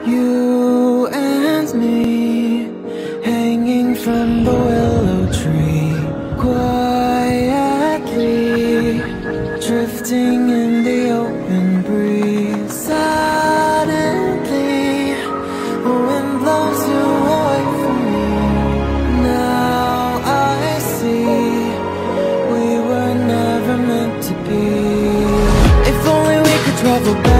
You and me, hanging from the willow tree, quietly drifting in the open breeze. Suddenly, the wind blows you away from me. Now I see we were never meant to be. If only we could travel back